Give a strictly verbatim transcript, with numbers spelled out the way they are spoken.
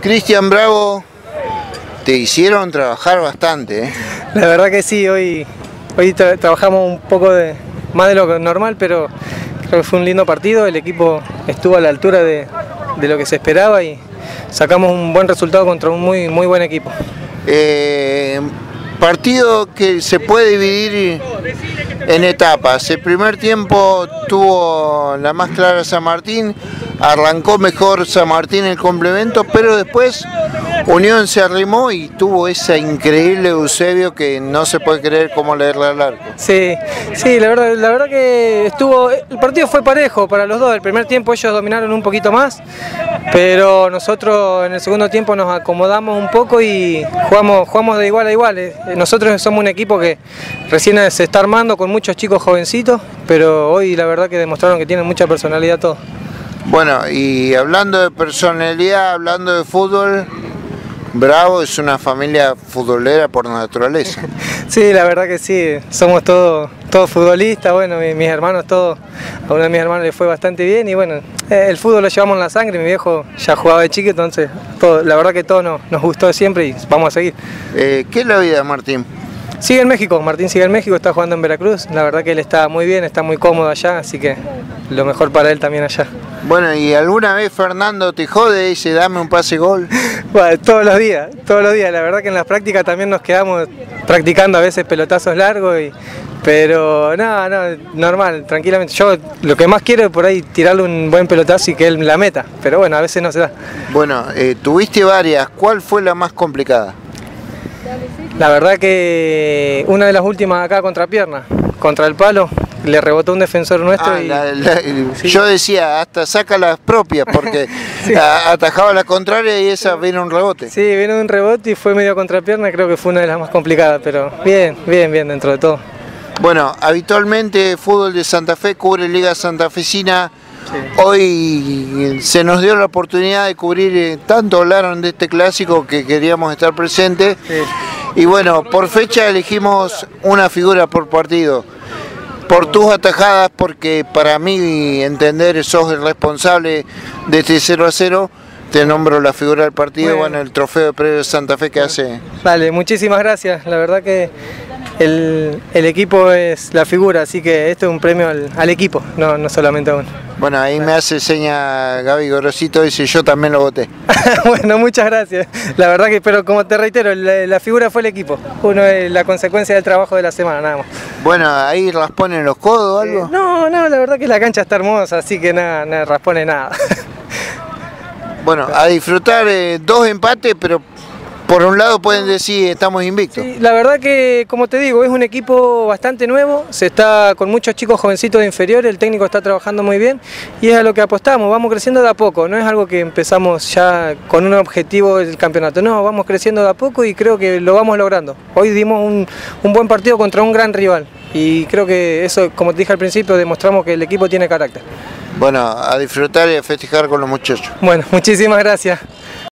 Cristian Bravo, te hicieron trabajar bastante, ¿eh? La verdad que sí, hoy, hoy tra trabajamos un poco de, más de lo normal, pero creo que fue un lindo partido, el equipo estuvo a la altura de, de lo que se esperaba y sacamos un buen resultado contra un muy, muy buen equipo. Eh, partido que se puede dividir en etapas. El primer tiempo tuvo la más clara San Martín, arrancó mejor San Martín el complemento, pero después Unión se arrimó y tuvo esa increíble Eusebio que no se puede creer cómo leerle al arco. Sí, sí, la verdad, la verdad que estuvo, el partido fue parejo para los dos. El primer tiempo ellos dominaron un poquito más, pero nosotros en el segundo tiempo nos acomodamos un poco y jugamos, jugamos de igual a igual. Nosotros somos un equipo que recién se está armando con muchos chicos jovencitos, pero hoy la verdad que demostraron que tienen mucha personalidad todos. Bueno, y hablando de personalidad, hablando de fútbol, Bravo es una familia futbolera por naturaleza. Sí, la verdad que sí, somos todos todos futbolistas, bueno, mis, mis hermanos todos, a uno de mis hermanos le fue bastante bien y bueno, el fútbol lo llevamos en la sangre, mi viejo ya jugaba de chico, entonces todo, la verdad que todo nos, nos gustó siempre y vamos a seguir. Eh, ¿Qué es la vida, Martín? Sigue en México, Martín sigue en México, está jugando en Veracruz, la verdad que él está muy bien, está muy cómodo allá, así que lo mejor para él también allá. Bueno, ¿y alguna vez Fernando te jode y dice dame un pase gol? Bueno, todos los días, todos los días, la verdad que en las prácticas también nos quedamos practicando a veces pelotazos largos, y, pero no, no, normal, tranquilamente. Yo lo que más quiero es por ahí tirarle un buen pelotazo y que él la meta, pero bueno, a veces no se da. Bueno, eh, tuviste varias, ¿cuál fue la más complicada? La verdad que una de las últimas acá contra pierna, contra el palo, le rebotó un defensor nuestro ah, y... La, la, sí. Yo decía, hasta saca las propias, porque sí. Atajaba la contraria y esa vino un rebote. Sí, vino un rebote y fue medio contra pierna, creo que fue una de las más complicadas, pero bien, bien, bien dentro de todo. Bueno, habitualmente Fútbol de Santa Fe cubre Liga Santafesina. Sí. Hoy se nos dio la oportunidad de cubrir, eh, tanto hablaron de este clásico que queríamos estar presentes. Sí. Y bueno, por fecha elegimos una figura por partido. Por tus atajadas, porque para mí entender sos el responsable de este cero a cero, te nombro la figura del partido, bueno, bueno el trofeo de Premio de Santa Fe que bueno. hace. Vale, muchísimas gracias, la verdad que el, el equipo es la figura, así que esto es un premio al, al equipo, no, no solamente a uno. Bueno, ahí me hace seña Gaby Gorosito, dice yo también lo voté. Bueno, muchas gracias. La verdad que, pero como te reitero, la, la figura fue el equipo. Uno es la consecuencia del trabajo de la semana, nada más. Bueno, ahí rasponen los codos o algo. Eh, no, no, la verdad que la cancha está hermosa, así que nada, nada raspone nada. Bueno, a disfrutar eh, dos empates, pero por un lado pueden decir estamos invictos. Sí, la verdad que, como te digo, es un equipo bastante nuevo, se está con muchos chicos jovencitos de inferior, el técnico está trabajando muy bien y es a lo que apostamos, vamos creciendo de a poco, no es algo que empezamos ya con un objetivo del campeonato, no, vamos creciendo de a poco y creo que lo vamos logrando. Hoy dimos un, un buen partido contra un gran rival y creo que eso, como te dije al principio, demostramos que el equipo tiene carácter. Bueno, a disfrutar y a festejar con los muchachos. Bueno, muchísimas gracias.